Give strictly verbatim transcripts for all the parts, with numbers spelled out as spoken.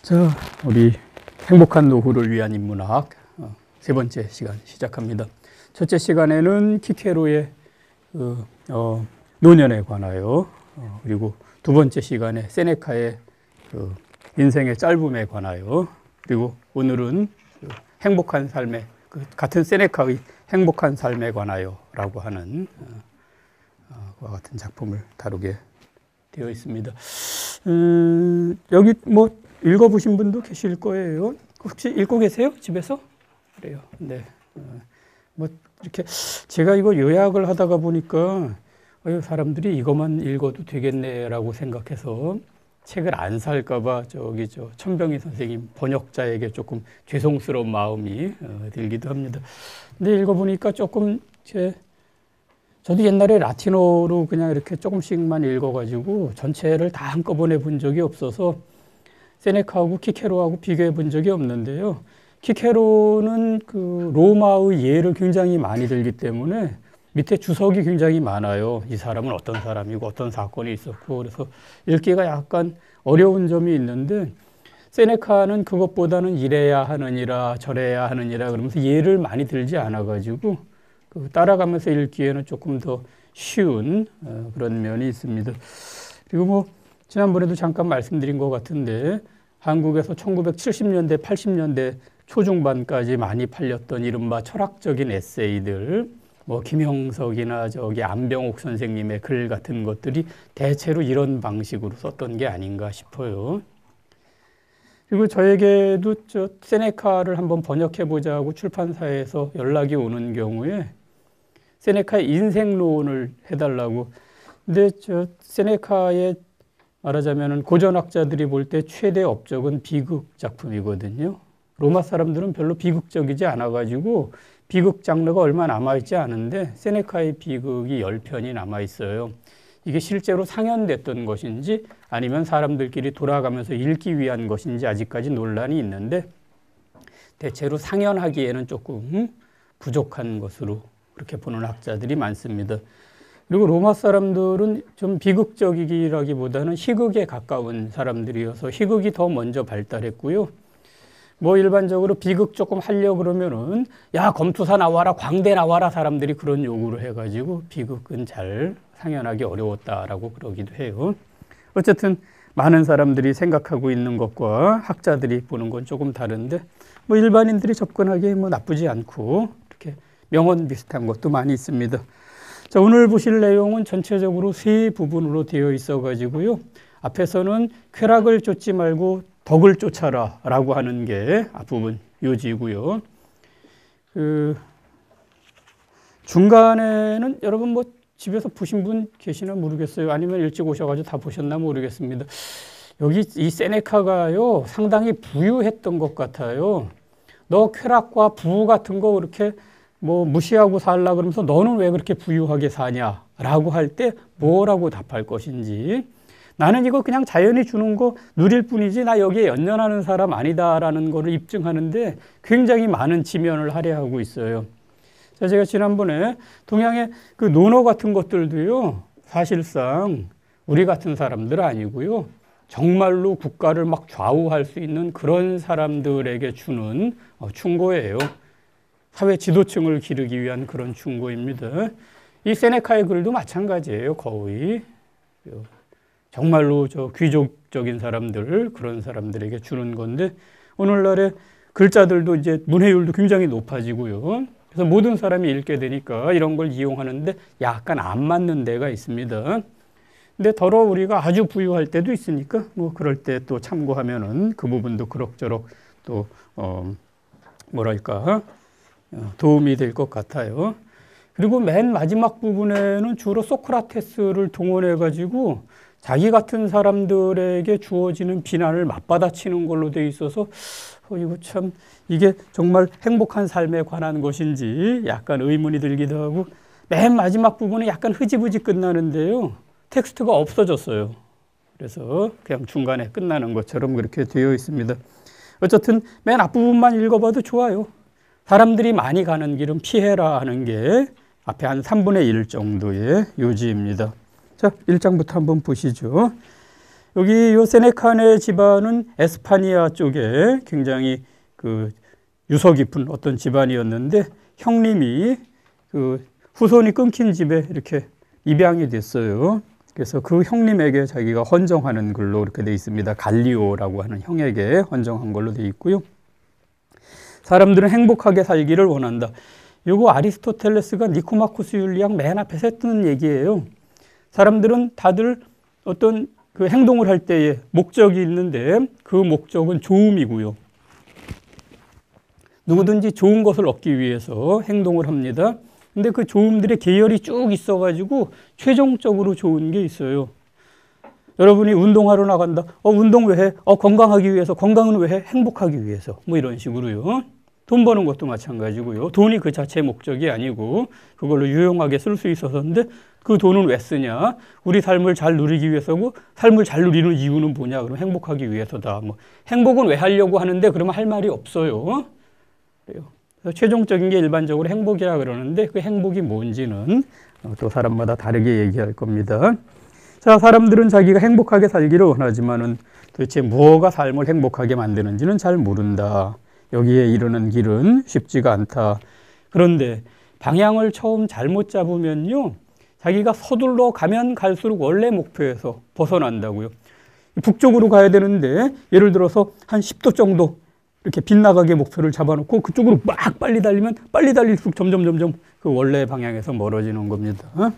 자, 우리 행복한 노후를 위한 인문학 어, 세 번째 시간 시작합니다. 첫째 시간에는 키케로의 그, 어, 노년에 관하여 어, 그리고 두 번째 시간에 세네카의 그 인생의 짧음에 관하여 그리고 오늘은 그 행복한 삶의 그 같은 세네카의 행복한 삶에 관하여라고 하는 어, 어, 그와 같은 작품을 다루게 되어 있습니다. 음, 여기 뭐 읽어보신 분도 계실 거예요. 혹시 읽고 계세요? 집에서? 그래요. 네. 어, 뭐 이렇게 제가 이거 요약을 하다가 보니까 어, 사람들이 이것만 읽어도 되겠네라고 생각해서 책을 안 살까봐 저기 저 천병희 선생님 번역자에게 조금 죄송스러운 마음이 어, 들기도 합니다. 근데 읽어보니까 조금 제 저도 옛날에 라틴어로 그냥 이렇게 조금씩만 읽어가지고 전체를 다 한꺼번에 본 적이 없어서 세네카하고 키케로하고 비교해 본 적이 없는데요. 키케로는 그 로마의 예를 굉장히 많이 들기 때문에 밑에 주석이 굉장히 많아요. 이 사람은 어떤 사람이고 어떤 사건이 있었고 그래서 읽기가 약간 어려운 점이 있는데 세네카는 그것보다는 이래야 하느니라 저래야 하느니라 그러면서 예를 많이 들지 않아가지고 그 따라가면서 읽기에는 조금 더 쉬운 그런 면이 있습니다. 그리고 뭐 지난번에도 잠깐 말씀드린 것 같은데 한국에서 천구백칠십 년대, 팔십 년대 초중반까지 많이 팔렸던 이른바 철학적인 에세이들, 뭐 김형석이나 저기 안병옥 선생님의 글 같은 것들이 대체로 이런 방식으로 썼던 게 아닌가 싶어요. 그리고 저에게도 저 세네카를 한번 번역해 보자고 출판사에서 연락이 오는 경우에 세네카의 인생론을 해달라고. 근데 저 세네카의 말하자면은 고전학자들이 볼 때 최대 업적은 비극 작품이거든요. 로마 사람들은 별로 비극적이지 않아가지고 비극 장르가 얼마 남아있지 않은데 세네카의 비극이 열 편이 남아있어요. 이게 실제로 상연됐던 것인지 아니면 사람들끼리 돌아가면서 읽기 위한 것인지 아직까지 논란이 있는데 대체로 상연하기에는 조금 부족한 것으로 그렇게 보는 학자들이 많습니다. 그리고 로마 사람들은 좀 비극적이기라기보다는 희극에 가까운 사람들이어서 희극이 더 먼저 발달했고요. 뭐 일반적으로 비극 조금 하려고 그러면은 야 검투사 나와라 광대 나와라 사람들이 그런 요구를 해가지고 비극은 잘 상연하기 어려웠다라고 그러기도 해요. 어쨌든 많은 사람들이 생각하고 있는 것과 학자들이 보는 건 조금 다른데 뭐 일반인들이 접근하기에 뭐 나쁘지 않고 이렇게 명언 비슷한 것도 많이 있습니다. 자, 오늘 보실 내용은 전체적으로 세 부분으로 되어 있어 가지고요. 앞에서는 쾌락을 쫓지 말고 덕을 쫓아라 라고 하는 게 앞부분 요지고요. 그 중간에는 여러분 뭐 집에서 보신 분 계시나 모르겠어요. 아니면 일찍 오셔가지고 다 보셨나 모르겠습니다. 여기 이 세네카가요 상당히 부유했던 것 같아요. 너 쾌락과 부우 같은 거 그렇게 뭐 무시하고 살라 그러면서 너는 왜 그렇게 부유하게 사냐라고 할 때 뭐라고 답할 것인지 나는 이거 그냥 자연이 주는 거 누릴 뿐이지 나 여기에 연연하는 사람 아니다라는 거를 입증하는데 굉장히 많은 지면을 할애하고 있어요. 자, 제가 지난번에 동양의 그 논어 같은 것들도요 사실상 우리 같은 사람들 아니고요 정말로 국가를 막 좌우할 수 있는 그런 사람들에게 주는 충고예요. 사회 지도층을 기르기 위한 그런 충고입니다. 이 세네카의 글도 마찬가지예요. 거의 정말로 저 귀족적인 사람들 그런 사람들에게 주는 건데 오늘날의 글자들도 이제 문해율도 굉장히 높아지고요. 그래서 모든 사람이 읽게 되니까 이런 걸 이용하는데 약간 안 맞는 데가 있습니다. 근데 더러 우리가 아주 부유할 때도 있으니까 뭐 그럴 때 또 참고하면은 그 부분도 그럭저럭 또 어 뭐랄까 도움이 될 것 같아요. 그리고 맨 마지막 부분에는 주로 소크라테스를 동원해 가지고 자기 같은 사람들에게 주어지는 비난을 맞받아치는 걸로 돼 있어서 어, 이거 참 이게 정말 행복한 삶에 관한 것인지 약간 의문이 들기도 하고 맨 마지막 부분은 약간 흐지부지 끝나는데요. 텍스트가 없어졌어요. 그래서 그냥 중간에 끝나는 것처럼 그렇게 되어 있습니다. 어쨌든 맨 앞부분만 읽어봐도 좋아요. 사람들이 많이 가는 길은 피해라 하는 게 앞에 한 삼분의 일 정도의 요지입니다. 자, 일 장부터 한번 보시죠. 여기 요 세네카네 집안은 에스파니아 쪽에 굉장히 그 유서 깊은 어떤 집안이었는데 형님이 그 후손이 끊긴 집에 이렇게 입양이 됐어요. 그래서 그 형님에게 자기가 헌정하는 글로 이렇게 돼 있습니다. 갈리오라고 하는 형에게 헌정한 걸로 돼 있고요. 사람들은 행복하게 살기를 원한다. 요거 아리스토텔레스가 니코마코스 윤리학 맨 앞에서 했던 얘기예요. 사람들은 다들 어떤 그 행동을 할 때에 목적이 있는데 그 목적은 좋음이고요. 누구든지 좋은 것을 얻기 위해서 행동을 합니다. 근데 그 좋음들의 계열이 쭉 있어가지고 최종적으로 좋은 게 있어요. 여러분이 운동하러 나간다. 어, 운동 왜 해? 어, 건강하기 위해서. 건강은 왜 해? 행복하기 위해서. 뭐 이런 식으로요. 돈 버는 것도 마찬가지고요. 돈이 그 자체의 목적이 아니고 그걸로 유용하게 쓸 수 있어서인데 그 돈은 왜 쓰냐? 우리 삶을 잘 누리기 위해서고 삶을 잘 누리는 이유는 뭐냐? 그럼 행복하기 위해서다. 뭐 행복은 왜 하려고 하는데 그러면 할 말이 없어요. 그래요. 그래서 최종적인 게 일반적으로 행복이라 그러는데 그 행복이 뭔지는 또 사람마다 다르게 얘기할 겁니다. 자, 사람들은 자기가 행복하게 살기를 원하지만은 도대체 무엇가 삶을 행복하게 만드는지는 잘 모른다. 여기에 이르는 길은 쉽지가 않다. 그런데 방향을 처음 잘못 잡으면요, 자기가 서둘러 가면 갈수록 원래 목표에서 벗어난다고요. 북쪽으로 가야 되는데 예를 들어서 한 십 도 정도 이렇게 빗나가게 목표를 잡아놓고 그쪽으로 막 빨리 달리면 빨리 달릴수록 점점 점점 그 원래 방향에서 멀어지는 겁니다. 어?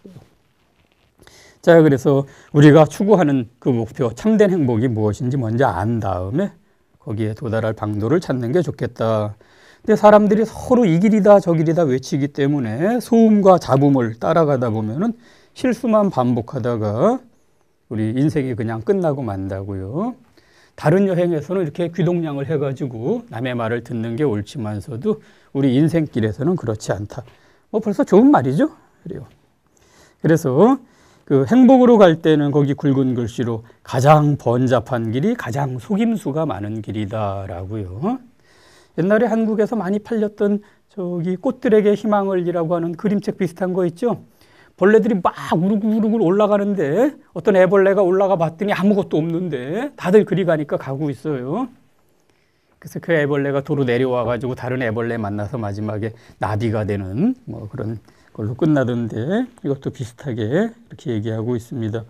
자, 그래서 우리가 추구하는 그 목표, 참된 행복이 무엇인지 먼저 안 다음에 거기에 도달할 방도를 찾는 게 좋겠다. 근데 사람들이 서로 이 길이다 저 길이다 외치기 때문에 소음과 잡음을 따라가다 보면은 실수만 반복하다가 우리 인생이 그냥 끝나고 만다고요. 다른 여행에서는 이렇게 귀동냥을 해가지고 남의 말을 듣는 게 옳지만서도 우리 인생길에서는 그렇지 않다. 뭐 벌써 좋은 말이죠. 그래요. 그래서 그 행복으로 갈 때는 거기 굵은 글씨로 가장 번잡한 길이 가장 속임수가 많은 길이다라고요. 옛날에 한국에서 많이 팔렸던 저기 꽃들에게 희망을이라고 하는 그림책 비슷한 거 있죠. 벌레들이 막 우르르 올라가는데 어떤 애벌레가 올라가 봤더니 아무것도 없는데 다들 그리 가니까 가고 있어요. 그래서 그 애벌레가 도로 내려와 가지고 다른 애벌레 만나서 마지막에 나비가 되는 뭐 그런 걸로 끝나던데 이것도 비슷하게 이렇게 얘기하고 있습니다.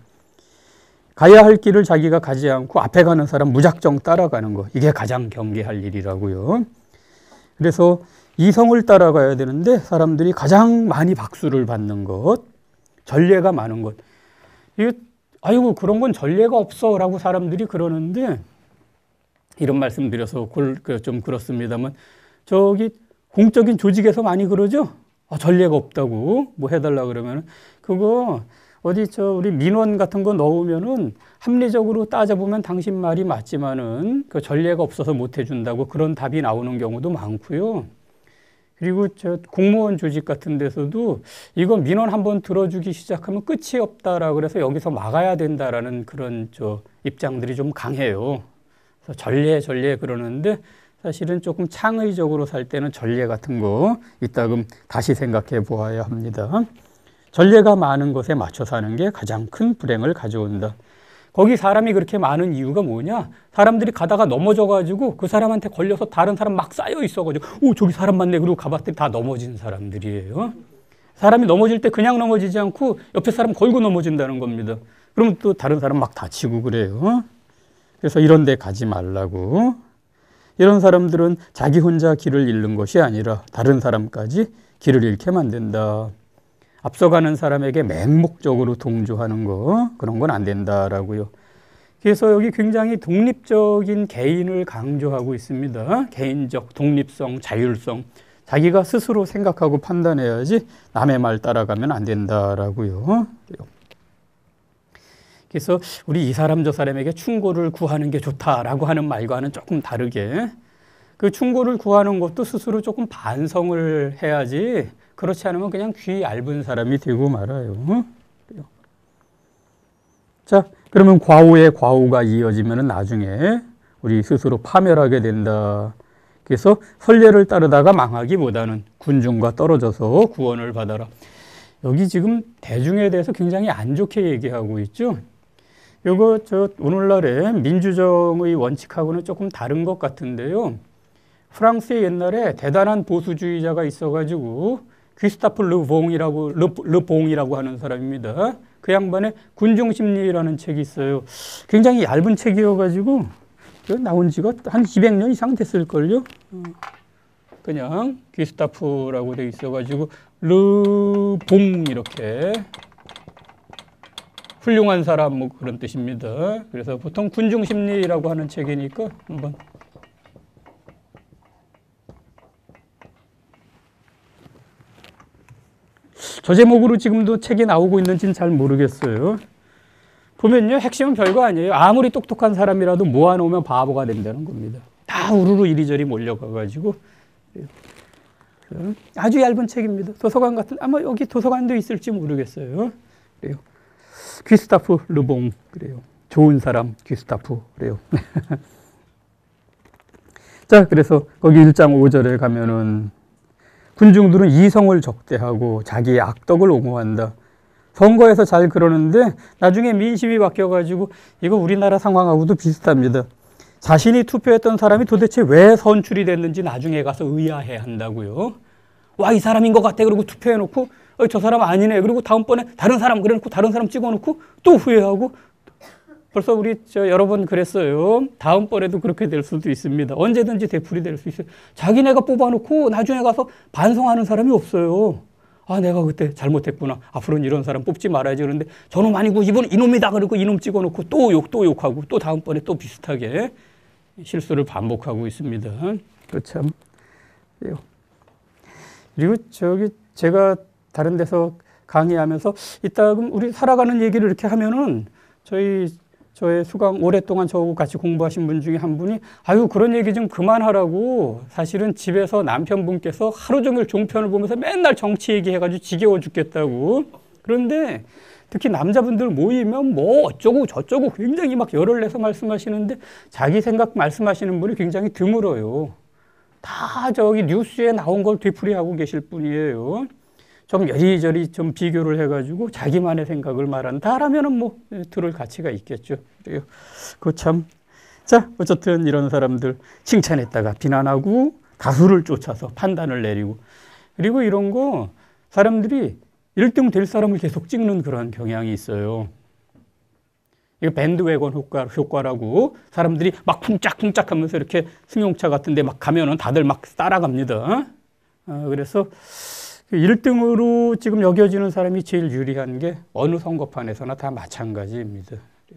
가야 할 길을 자기가 가지 않고 앞에 가는 사람 무작정 따라가는 거, 이게 가장 경계할 일이라고요. 그래서 이성을 따라가야 되는데 사람들이 가장 많이 박수를 받는 것, 전례가 많은 것. 이게 아이고 그런 건 전례가 없어 라고 사람들이 그러는데 이런 말씀 드려서 좀 그렇습니다만 저기 공적인 조직에서 많이 그러죠. 아, 전례가 없다고 뭐 해달라 그러면 그거 어디 저 우리 민원 같은 거 넣으면은 합리적으로 따져보면 당신 말이 맞지만은 그 전례가 없어서 못 해준다고 그런 답이 나오는 경우도 많고요. 그리고 저 공무원 조직 같은 데서도 이거 민원 한번 들어주기 시작하면 끝이 없다라 그래서 여기서 막아야 된다라는 그런 저 입장들이 좀 강해요. 그래서 전례 전례 그러는데 사실은 조금 창의적으로 살 때는 전례 같은 거 이따금 다시 생각해 보아야 합니다. 전례가 많은 것에 맞춰 사는 게 가장 큰 불행을 가져온다. 거기 사람이 그렇게 많은 이유가 뭐냐? 사람들이 가다가 넘어져가지고 그 사람한테 걸려서 다른 사람 막 쌓여 있어가지고 오 저기 사람 많네 그러고 가봤더니 다 넘어진 사람들이에요. 사람이 넘어질 때 그냥 넘어지지 않고 옆에 사람 걸고 넘어진다는 겁니다. 그러면 또 다른 사람 막 다치고 그래요. 그래서 이런 데 가지 말라고. 이런 사람들은 자기 혼자 길을 잃는 것이 아니라 다른 사람까지 길을 잃게 만든다. 앞서가는 사람에게 맹목적으로 동조하는 거 그런 건 안 된다라고요. 그래서 여기 굉장히 독립적인 개인을 강조하고 있습니다. 개인적 독립성, 자율성. 자기가 스스로 생각하고 판단해야지 남의 말 따라가면 안 된다라고요. 그래서 우리 이 사람 저 사람에게 충고를 구하는 게 좋다라고 하는 말과는 조금 다르게 그 충고를 구하는 것도 스스로 조금 반성을 해야지 그렇지 않으면 그냥 귀 얇은 사람이 되고 말아요. 자, 그러면 과오에 과오가 이어지면 나중에 우리 스스로 파멸하게 된다. 그래서 선례를 따르다가 망하기보다는 군중과 떨어져서 구원을 받아라. 여기 지금 대중에 대해서 굉장히 안 좋게 얘기하고 있죠. 요거 저 오늘날의 민주정의 원칙하고는 조금 다른 것 같은데요. 프랑스에 옛날에 대단한 보수주의자가 있어가지고 귀스타프 르봉이라고 르, 르봉이라고 하는 사람입니다. 그 양반의 군중심리라는 책이 있어요. 굉장히 얇은 책이어가지고 나온 지가 한 이백 년 이상 됐을걸요. 그냥 귀스타프라고 돼 있어가지고 르봉 이렇게 훌륭한 사람 뭐 그런 뜻입니다. 그래서 보통 군중심리라고 하는 책이니까 한번 저 제목으로 지금도 책이 나오고 있는지는 잘 모르겠어요. 보면요, 핵심은 별거 아니에요. 아무리 똑똑한 사람이라도 모아놓으면 바보가 된다는 겁니다. 다 우르르 이리저리 몰려가가지고. 아주 얇은 책입니다. 도서관 같은, 아마 여기 도서관도 있을지 모르겠어요. 그래요. 귀스타프 르봉. 그래요. 좋은 사람, 귀스타프. 그래요. 자, 그래서 거기 일 장 오 절에 가면은 군중들은 이성을 적대하고 자기의 악덕을 옹호한다. 선거에서 잘 그러는데 나중에 민심이 바뀌어가지고 이거 우리나라 상황하고도 비슷합니다. 자신이 투표했던 사람이 도대체 왜 선출이 됐는지 나중에 가서 의아해 한다고요. 와, 이 사람인 것 같아. 그리고 투표해놓고 어, 저 사람 아니네. 그리고 다음번에 다른 사람 그래놓고 다른 사람 찍어놓고 또 후회하고. 벌써 우리 저 여러 번 그랬어요. 다음번에도 그렇게 될 수도 있습니다. 언제든지 되풀이 될 수 있어요. 자기네가 뽑아놓고 나중에 가서 반성하는 사람이 없어요. 아, 내가 그때 잘못했구나. 앞으로는 이런 사람 뽑지 말아야지. 그런데 저놈 아니고 이번 이놈이다. 그러고 이놈 찍어놓고 또 욕, 또 욕하고 또 다음번에 또 비슷하게 실수를 반복하고 있습니다. 그참 그리고 저기 제가 다른 데서 강의하면서 이따 우리 살아가는 얘기를 이렇게 하면은 저희 저의 수강 오랫동안 저하고 같이 공부하신 분 중에 한 분이 아유 그런 얘기 좀 그만하라고 사실은 집에서 남편분께서 하루 종일 종편을 보면서 맨날 정치 얘기해가지고 지겨워 죽겠다고. 그런데 특히 남자분들 모이면 뭐 어쩌고 저쩌고 굉장히 막 열을 내서 말씀하시는데 자기 생각 말씀하시는 분이 굉장히 드물어요. 다 저기 뉴스에 나온 걸 되풀이하고 계실 분이에요. 좀 여리저리 좀 비교를 해가지고 자기만의 생각을 말한다라면은 뭐 들을 가치가 있겠죠. 그래요. 그 참. 자, 어쨌든 이런 사람들 칭찬했다가 비난하고 다수를 쫓아서 판단을 내리고 그리고 이런 거 사람들이 일 등 될 사람을 계속 찍는 그런 경향이 있어요. 이거 밴드웨건 효과, 효과라고 사람들이 막 쿵짝쿵짝 하면서 이렇게 승용차 같은 데 막 가면은 다들 막 따라갑니다. 아, 그래서 일 등으로 지금 여겨지는 사람이 제일 유리한 게 어느 선거판에서나 다 마찬가지입니다.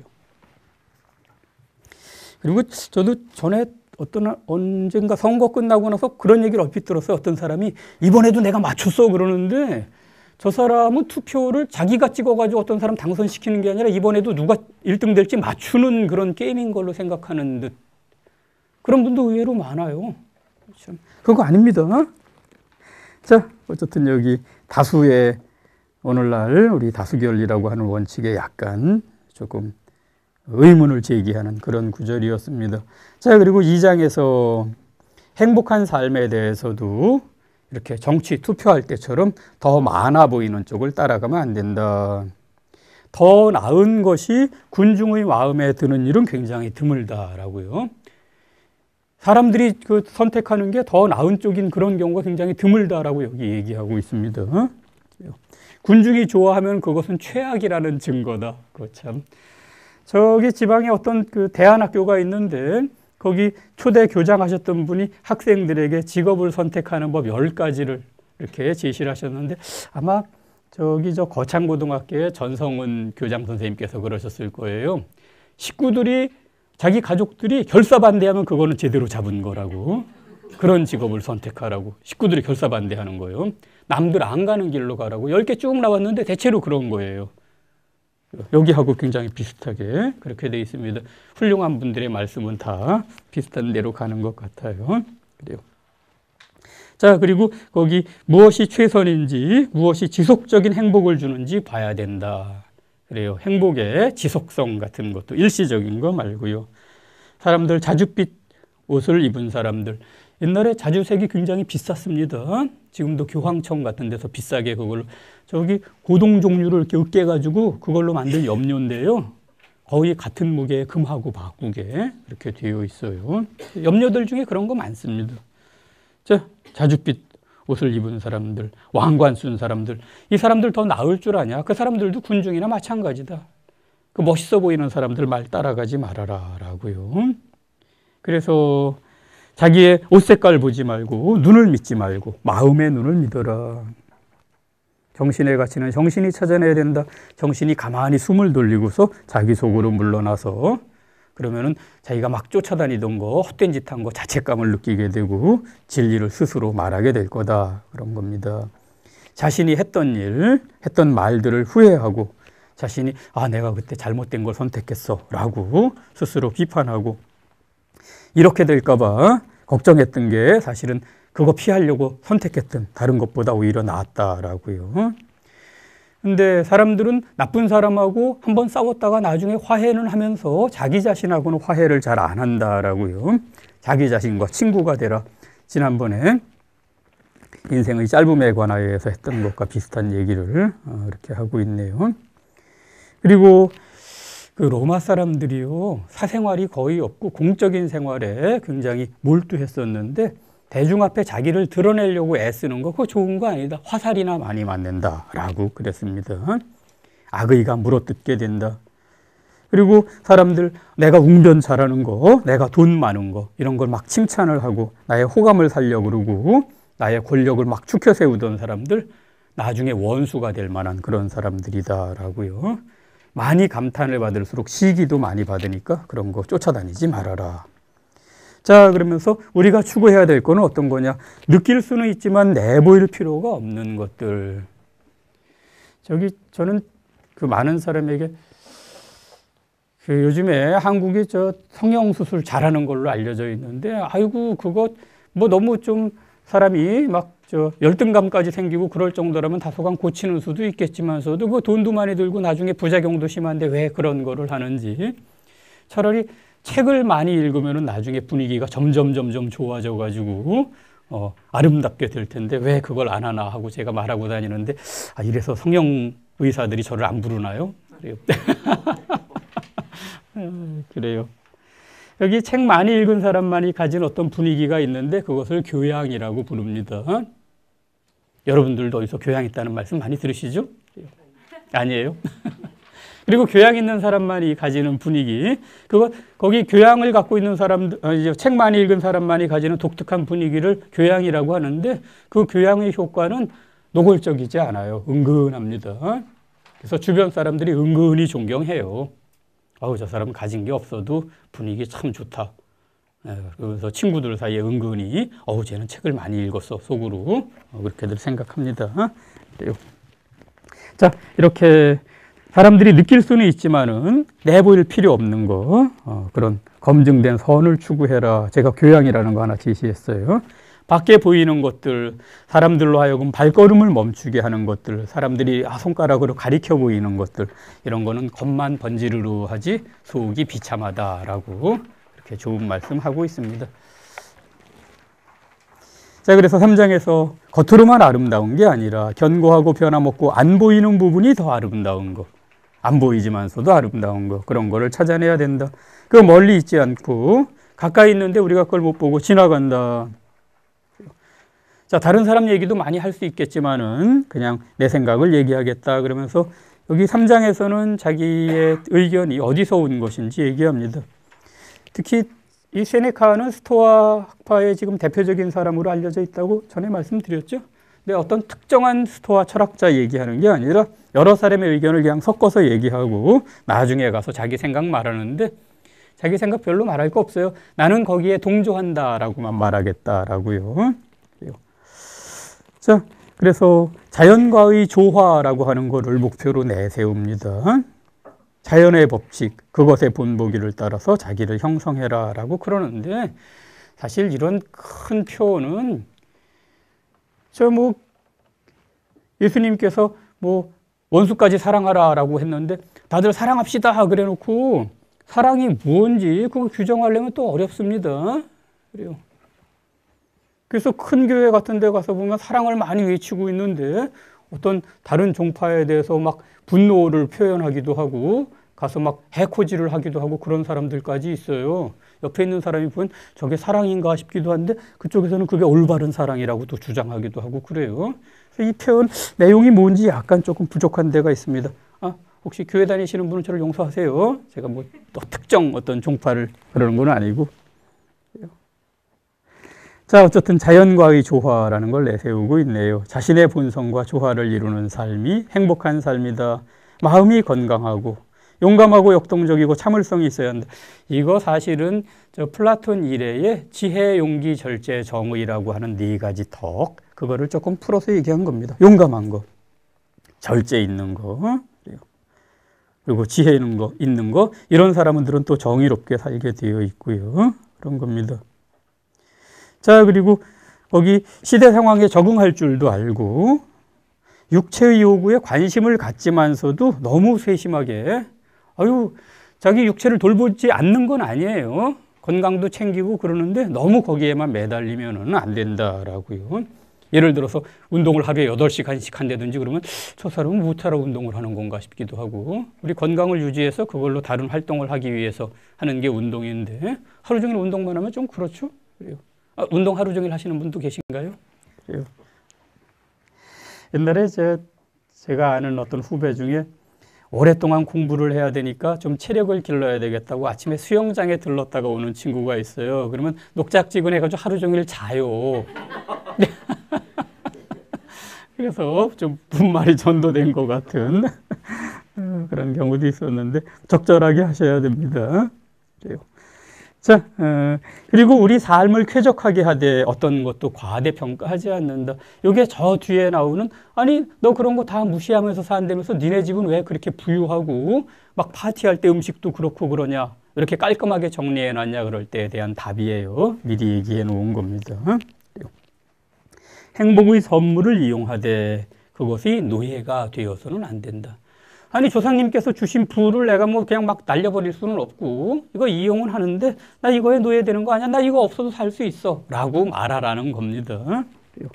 그리고 저도 전에 어떤 언젠가 선거 끝나고 나서 그런 얘기를 얼핏 들었어요. 어떤 사람이 이번에도 내가 맞췄어 그러는데 저 사람은 투표를 자기가 찍어가지고 어떤 사람 당선시키는 게 아니라 이번에도 누가 일 등 될지 맞추는 그런 게임인 걸로 생각하는 듯. 그런 분도 의외로 많아요. 참, 그거 아닙니다. 자, 어쨌든 여기 다수의 오늘날 우리 다수결이라고 하는 원칙에 약간 조금 의문을 제기하는 그런 구절이었습니다. 자, 그리고 이 장에서 행복한 삶에 대해서도 이렇게 정치 투표할 때처럼 더 많아 보이는 쪽을 따라가면 안 된다. 더 나은 것이 군중의 마음에 드는 일은 굉장히 드물다라고요. 사람들이 그 선택하는 게 더 나은 쪽인 그런 경우가 굉장히 드물다라고 여기 얘기하고 있습니다. 군중이 좋아하면 그것은 최악이라는 증거다. 그 참. 저기 지방에 어떤 그 대안학교가 있는데 거기 초대 교장하셨던 분이 학생들에게 직업을 선택하는 법 열 가지를 이렇게 제시를 하셨는데 아마 저기 저 거창고등학교의 전성은 교장 선생님께서 그러셨을 거예요. 식구들이 자기 가족들이 결사반대하면 그거는 제대로 잡은 거라고. 그런 직업을 선택하라고. 식구들이 결사반대하는 거예요. 남들 안 가는 길로 가라고. 열 개 쭉 나왔는데 대체로 그런 거예요. 여기하고 굉장히 비슷하게 그렇게 돼 있습니다. 훌륭한 분들의 말씀은 다 비슷한 대로 가는 것 같아요. 그래요. 자, 그리고 거기 무엇이 최선인지, 무엇이 지속적인 행복을 주는지 봐야 된다. 그래요. 행복의 지속성 같은 것도 일시적인 거 말고요. 사람들 자줏빛 옷을 입은 사람들. 옛날에 자주색이 굉장히 비쌌습니다. 지금도 교황청 같은 데서 비싸게 그걸 저기 고동 종류를 이렇게 으깨가지고 그걸로 만든 염료인데요. 거의 같은 무게의 금하고 바꾸게 이렇게 되어 있어요. 염료들 중에 그런 거 많습니다. 자, 자줏빛 옷을 입은 사람들, 왕관 쓴 사람들, 이 사람들 더 나을 줄 아냐? 그 사람들도 군중이나 마찬가지다. 그 멋있어 보이는 사람들 말 따라가지 말아라 라고요. 그래서 자기의 옷 색깔 보지 말고 눈을 믿지 말고 마음의 눈을 믿어라. 정신의 가치는 정신이 찾아내야 된다. 정신이 가만히 숨을 돌리고서 자기 속으로 물러나서 그러면은 자기가 막 쫓아다니던 거, 헛된 짓 한 거 자책감을 느끼게 되고 진리를 스스로 말하게 될 거다. 그런 겁니다. 자신이 했던 일, 했던 말들을 후회하고 자신이 아 내가 그때 잘못된 걸 선택했어 라고 스스로 비판하고 이렇게 될까 봐 걱정했던 게 사실은 그거 피하려고 선택했던 다른 것보다 오히려 나았다라고요. 근데 사람들은 나쁜 사람하고 한번 싸웠다가 나중에 화해는 하면서 자기 자신하고는 화해를 잘 안 한다라고요. 자기 자신과 친구가 되라. 지난번에 인생의 짧음에 관하여서 했던 것과 비슷한 얘기를 이렇게 하고 있네요. 그리고 그 로마 사람들이요, 사생활이 거의 없고 공적인 생활에 굉장히 몰두했었는데 대중 앞에 자기를 드러내려고 애쓰는 거 그거 좋은 거 아니다. 화살이나 많이 맞는다라고 그랬습니다. 악의가 물어뜯게 된다. 그리고 사람들 내가 웅변 잘하는 거, 내가 돈 많은 거 이런 걸 막 칭찬을 하고 나의 호감을 살려고 그러고 나의 권력을 막 축혀 세우던 사람들 나중에 원수가 될 만한 그런 사람들이다라고요. 많이 감탄을 받을수록 시기도 많이 받으니까 그런 거 쫓아다니지 말아라. 자, 그러면서 우리가 추구해야 될 거는 어떤 거냐? 느낄 수는 있지만 내보일 필요가 없는 것들. 저기 저는 그 많은 사람에게 그 요즘에 한국이 저 성형수술 잘하는 걸로 알려져 있는데 아이고 그거 뭐 너무 좀 사람이 막 저 열등감까지 생기고 그럴 정도라면 다소간 고치는 수도 있겠지만서도 그 돈도 많이 들고 나중에 부작용도 심한데 왜 그런 거를 하는지 차라리 책을 많이 읽으면 나중에 분위기가 점점 점점 좋아져 가지고 어, 아름답게 될 텐데 왜 그걸 안 하나 하고 제가 말하고 다니는데 아, 이래서 성형 의사들이 저를 안 부르나요? 그래요. 그래요. 여기 책 많이 읽은 사람만이 가진 어떤 분위기가 있는데 그것을 교양이라고 부릅니다. 어? 여러분들도 어디서 교양 있다는 말씀 많이 들으시죠? 아니에요? 그리고 교양 있는 사람만이 가지는 분위기, 그거 거기 교양을 갖고 있는 사람들, 이제 책 많이 읽은 사람만이 가지는 독특한 분위기를 교양이라고 하는데 그 교양의 효과는 노골적이지 않아요. 은근합니다. 그래서 주변 사람들이 은근히 존경해요. 아우 저 사람은 가진 게 없어도 분위기 참 좋다. 그래서 친구들 사이에 은근히 어우 쟤는 책을 많이 읽었어 속으로 그렇게들 생각합니다. 그래요. 자 이렇게 사람들이 느낄 수는 있지만은 내보일 필요 없는 거 어, 그런 검증된 선을 추구해라. 제가 교양이라는 거 하나 제시했어요. 밖에 보이는 것들, 사람들로 하여금 발걸음을 멈추게 하는 것들, 사람들이 아, 손가락으로 가리켜 보이는 것들 이런 거는 겉만 번지르르 하지 속이 비참하다라고 이렇게 좋은 말씀하고 있습니다. 자, 그래서 삼 장에서 겉으로만 아름다운 게 아니라 견고하고 변함없고 안 보이는 부분이 더 아름다운 거, 안 보이지만서도 아름다운 거 그런 거를 찾아내야 된다. 그 멀리 있지 않고 가까이 있는데 우리가 그걸 못 보고 지나간다. 자, 다른 사람 얘기도 많이 할 수 있겠지만은 그냥 내 생각을 얘기하겠다 그러면서 여기 삼 장에서는 자기의 의견이 어디서 온 것인지 얘기합니다. 특히 이 세네카는 스토아 학파의 지금 대표적인 사람으로 알려져 있다고 전에 말씀드렸죠. 근데 어떤 특정한 스토아 철학자 얘기하는 게 아니라 여러 사람의 의견을 그냥 섞어서 얘기하고 나중에 가서 자기 생각 말하는데 자기 생각 별로 말할 거 없어요. 나는 거기에 동조한다라고만 말하겠다라고요. 자, 그래서 자연과의 조화라고 하는 것을 목표로 내세웁니다. 자연의 법칙, 그것의 본보기를 따라서 자기를 형성해라 라고 그러는데 사실 이런 큰 표현은 저 뭐 예수님께서 뭐 원수까지 사랑하라 라고 했는데 다들 사랑합시다 그래 놓고 사랑이 뭔지 그거 규정하려면 또 어렵습니다. 그래요. 그래서 큰 교회 같은 데 가서 보면 사랑을 많이 외치고 있는데 어떤 다른 종파에 대해서 막 분노를 표현하기도 하고 가서 막 해코지를 하기도 하고 그런 사람들까지 있어요. 옆에 있는 사람이 보면 저게 사랑인가 싶기도 한데 그쪽에서는 그게 올바른 사랑이라고 또 주장하기도 하고 그래요. 그래서 이 표현 내용이 뭔지 약간 조금 부족한 데가 있습니다. 아, 혹시 교회 다니시는 분은 저를 용서하세요. 제가 뭐 또 특정 어떤 종파를 그러는 건 아니고. 자, 어쨌든 자연과의 조화라는 걸 내세우고 있네요. 자신의 본성과 조화를 이루는 삶이 행복한 삶이다. 마음이 건강하고 용감하고 역동적이고 참을성이 있어야 한다. 이거 사실은 저 플라톤 이래의 지혜, 용기, 절제, 정의라고 하는 네 가지 덕, 그거를 조금 풀어서 얘기한 겁니다. 용감한 거, 절제 있는 거, 그리고 지혜 있는 거, 있는 거, 이런 사람들은 또 정의롭게 살게 되어 있고요. 그런 겁니다. 자, 그리고 거기 시대 상황에 적응할 줄도 알고 육체의 요구에 관심을 갖지만서도 너무 세심하게, 아유, 자기 육체를 돌보지 않는 건 아니에요. 건강도 챙기고 그러는데 너무 거기에만 매달리면 안 된다라고요. 예를 들어서 운동을 하루에 여덟 시간씩 한다든지 그러면 저 사람은 무엇하러 운동을 하는 건가 싶기도 하고, 우리 건강을 유지해서 그걸로 다른 활동을 하기 위해서 하는 게 운동인데 하루 종일 운동만 하면 좀 그렇죠? 그래요. 아, 운동 하루 종일 하시는 분도 계신가요? 그래요. 옛날에 제, 제가 아는 어떤 후배 중에 오랫동안 공부를 해야 되니까 좀 체력을 길러야 되겠다고 아침에 수영장에 들렀다가 오는 친구가 있어요. 그러면 녹작지근해가지고 하루 종일 자요. 그래서 좀 분말이 전도된 것 같은 그런 경우도 있었는데 적절하게 하셔야 됩니다. 그래요. 자, 어, 그리고 우리 삶을 쾌적하게 하되 어떤 것도 과대평가하지 않는다. 이게 저 뒤에 나오는, 아니 너 그런 거 다 무시하면서 산다면서 니네 집은 왜 그렇게 부유하고 막 파티할 때 음식도 그렇고 그러냐, 이렇게 깔끔하게 정리해놨냐, 그럴 때에 대한 답이에요. 미리 얘기해 놓은 겁니다. 행복의 선물을 이용하되 그것이 노예가 되어서는 안 된다. 아니 조상님께서 주신 부를 내가 뭐 그냥 막 날려버릴 수는 없고 이거 이용은 하는데 나 이거에 노예되는 거 아니야? 나 이거 없어도 살 수 있어 라고 말하라는 겁니다.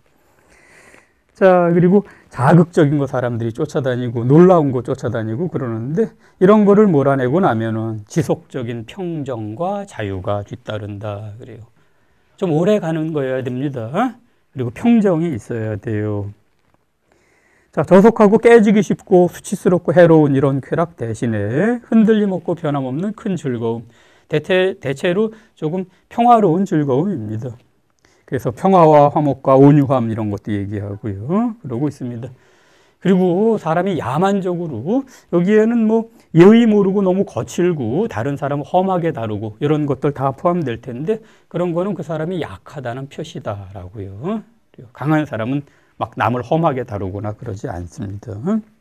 자, 그리고 자극적인 거 사람들이 쫓아다니고 놀라운 거 쫓아다니고 그러는데 이런 거를 몰아내고 나면은 지속적인 평정과 자유가 뒤따른다 그래요. 좀 오래 가는 거여야 됩니다. 그리고 평정이 있어야 돼요. 자, 저속하고 깨지기 쉽고 수치스럽고 해로운 이런 쾌락 대신에 흔들림 없고 변함없는 큰 즐거움, 대체, 대체로 조금 평화로운 즐거움입니다. 그래서 평화와 화목과 온유함 이런 것도 얘기하고요. 그러고 있습니다. 그리고 사람이 야만적으로 여기에는 뭐 예의 모르고 너무 거칠고 다른 사람을 험하게 다루고 이런 것들 다 포함될 텐데 그런 거는 그 사람이 약하다는 표시다라고요. 강한 사람은 막 남을 험하게 다루거나 그러지 않습니다.